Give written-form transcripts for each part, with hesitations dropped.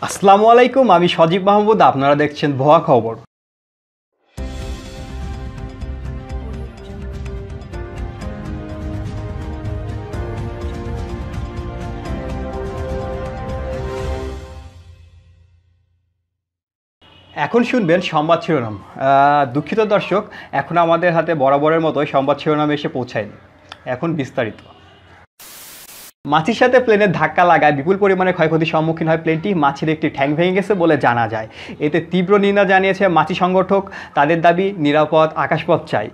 আসসালামু আলাইকুম, আমি সজীব মাহমুদ। আপনারা দেখছেন ভুয়া খবর। এখন শুনবেন সংবাদ শিরোনাম। দুঃখিত দর্শক, এখন আমাদের হাতে বরাবরের মতোই সংবাদ শিরোনাম এসে পৌঁছায়নি। এখন বিস্তারিত। মাছির সাথে প্লেনের ধাক্কা লাগায় বিপুল পরিমাণে ক্ষয়ক্ষতির সম্মুখীন হয় প্লেনটি। মাছির একটি ঠ্যাং ভেঙে গেছে বলে জানা যায়। এতে তীব্র নিন্দা জানিয়েছে মাছি সংগঠক। তাদের দাবি, নিরাপদ আকাশপথ চাই।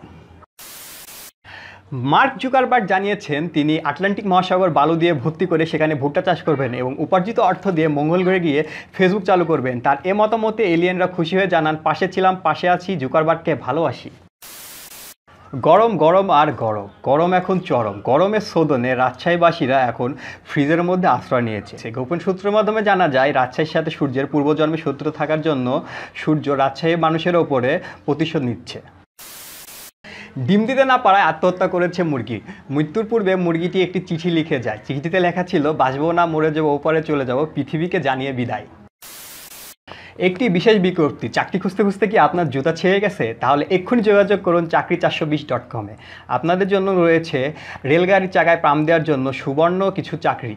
মার্ক জুকারবার্গ জানিয়েছেন তিনি আটলান্টিক মহাসাগর বালু দিয়ে ভর্তি করে সেখানে ভুট্টা চাষ করবেন এবং উপার্জিত অর্থ দিয়ে মঙ্গল গ্রহে গিয়ে ফেসবুক চালু করবেন। তার এ মতামতে এলিয়েনরা খুশি হয়ে জানান, পাশে ছিলাম, পাশে আছি, জুকারবার্গকে ভালোবাসি। গরম গরম আর গরম, গরম এখন চরম। গরমের শোধনে রাজশাহীবাসীরা এখন ফ্রিজের মধ্যে আশ্রয় নিয়েছে। গোপন সূত্রের মাধ্যমে জানা যায়, রাজশাহীর সাথে সূর্যের পূর্বজন্মে শত্রু থাকার জন্য সূর্য রাজশাহীর মানুষের ওপরে প্রতিশোধ নিচ্ছে। ডিম দিতে না পারায় আত্মহত্যা করেছে মুরগি। মৃত্যুর পূর্বে মুরগিটি একটি চিঠি লিখে যায়। চিঠিতে লেখা ছিল, বাঁচবো না, মরে যাবো, ওপারে চলে যাব, পৃথিবীকে জানিয়ে বিদায়। একটি বিশেষ বিজ্ঞপ্তি, চাকরি খুঁজতে খুঁজতে কি আপনার জুতা ছেড়ে গেছে? তাহলে এক্ষুনি যোগাযোগ করুন চাকরি420.com-এ। আপনাদের জন্য রয়েছে রেলগাড়ির চাকায় পাম দেওয়ার জন্য সুবর্ণ কিছু চাকরি।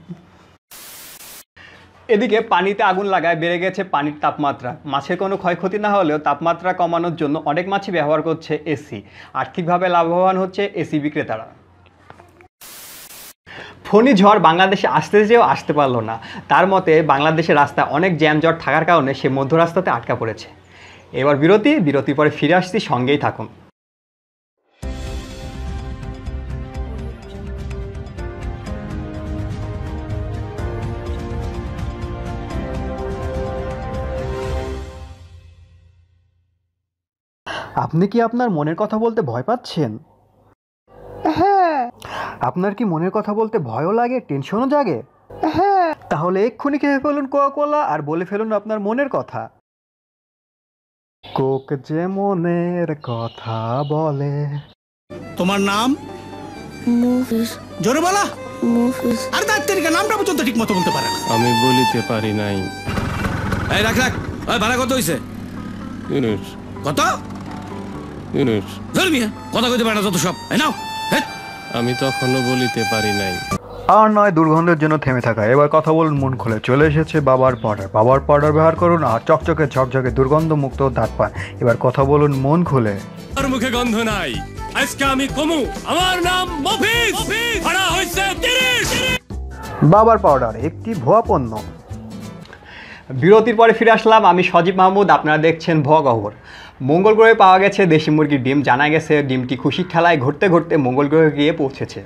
এদিকে পানিতে আগুন লাগায় বেড়ে গেছে পানির তাপমাত্রা। মাছের কোনো ক্ষয়ক্ষতি না হলেও তাপমাত্রা কমানোর জন্য অনেক মাছই ব্যবহার করছে এসি। আর্থিকভাবে লাভবান হচ্ছে এসি বিক্রেতারা। ফণী ঝড় বাংলাদেশে আসতে যেও আসতে পারলো না। তার মতে, বাংলাদেশের রাস্তায় অনেক জ্যামজট থাকার কারণে সে মধ্য রাস্তাতে আটকা পড়েছে। এবার বিরতির পরে ফিরে আসছি, সঙ্গেই থাকুন। আপনি কি আপনার মনের কথা বলতে ভয় পাচ্ছেন? হ্যাঁ। আপনার কি মনের কথা বলতে ভয়ও লাগে, টেনশনও জাগে? হ্যাঁ। তাহলে এক্ষুনি খেয়ে ফেলুন কোকা-কোলা আর বলে ফেলুন আপনার মনের কথা। কোক যে মনের কথা বলে। তোমার নাম? মুভিস। জোরে বলা। মুভিস। আর তার নামটা পর্যন্ত ঠিক মতো বলতে পারে না। আমি বলিতে পারি নাই। এই রাখ রাখ। ওই ভাড়া কত হইছে? ইউনুস কত? ইউনুস জোর মিয়া কথা কইতে পারে না যত সব। এই নাও। আমি তখনও বলিতে পারি নাই। আর নয় দুর্গন্ধের জন্য থেমে থাকা, এবার কথা বলুন মন খুলে। চলে এসেছে বাবার পাউডার। বাবার পাউডার ব্যবহার করুন আর চকচকে ঝকঝকে দুর্গন্ধ মুক্ত দাঁত পান। এবার কথা বলুন মন খুলে। আর মুখে গন্ধ নাই। আজকে আমি কমু। আমার নাম মফিজ। ভাড়া হইছে 30। বাবার পাউডার একটি ভুয়া পণ্য। বিরতির পরে ফিরে আসলাম, আমি সজীব মাহমুদ। আপনারা দেখছেন ভুয়া খবর। মঙ্গল গ্রহে পাওয়া গেছে দেশি মুরগির ডিম। জানা গেছে ডিমটি খুশির ঠেলায় ঘুরতে ঘুরতে মঙ্গল গ্রহে গিয়ে পৌঁছেছে।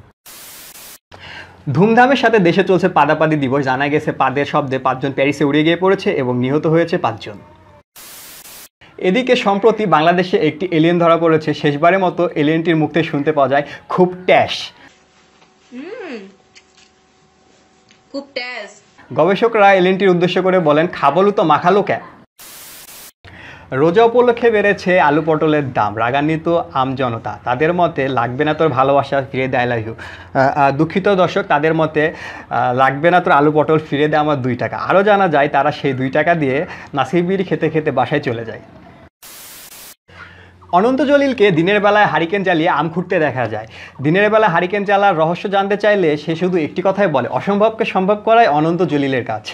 ধুমধামের সাথে দেশে চলছে পাদাপাদি দিবস। জানা গেছে পাদের শব্দে 5 জন প্যারিসে উড়ে গিয়ে পড়েছে এবং নিহত হয়েছে 5 জন। এদিকে সম্প্রতি বাংলাদেশে একটি এলিয়েন ধরা পড়েছে। শেষবারের মতো এলিয়েনটির মুখ থেকে শুনতে পাওয়া যায়, খুব ট্যাশ। খুব ট্যাস। গবেষকরা এলিয়েনটির উদ্দেশ্য করে বলেন, খাবলু তো মাখালো ক্যা। রোজা উপলক্ষে বেড়েছে আলু পটলের দাম। রাগান্বিত আমজনতা। তাদের মতে, লাগবে না তোর ভালোবাসা, ফিরে দেয় লাভ ইউ। দুঃখিত দর্শক, তাদের মতে লাগবে না তোর আলু পটল, ফিরে দেয় আমার 2 টাকা। আরও জানা যায়, তারা সেই 2 টাকা দিয়ে নাসির বিড়ি খেতে খেতে বাসায় চলে যায়। অনন্ত জলিলকে দিনের বেলায় হারিকেন জ্বালিয়ে আম খুঁড়তে দেখা যায়। দিনের বেলায় হারিকেন জ্বালার রহস্য জানতে চাইলে সে শুধু একটি কথাই বলে, অসম্ভবকে সম্ভব করাই অনন্ত জলিলের কাজ।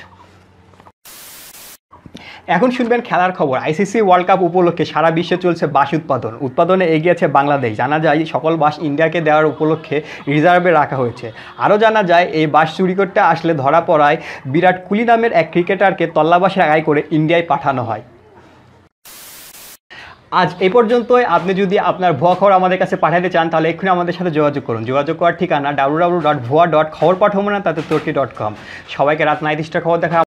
এখন শুনবেন খেলার খবর। আইসিসি ওয়ার্ল্ড কাপ উপলক্ষে সারা বিশ্বে চলছে বাঁশ উৎপাদনে এগিয়েছে বাংলাদেশ। জানা যায় সকল বাঁশ ইন্ডিয়াকে দেওয়ার উপলক্ষে রিজার্ভে রাখা হয়েছে। আরও জানা যায়, এই বাঁশ চুরি করতে আসলে ধরা পড়ায় বিরাট কোহলি নামের এক ক্রিকেটারকে তল্লাবাসের আগায় করে ইন্ডিয়ায় পাঠানো হয়। আজ এই পর্যন্তই। আপনি যদি আপনার ভুয়া খবর আমাদের কাছে পাঠাতে চান তাহলে এক্ষুনি আমাদের সাথে যোগাযোগ করুন। যোগাযোগ করার ঠিকানা www.bhua.খবরপাঠাবো না তাতে তর্কি.com। সবাইকে রাত 9টা খবর দেখা।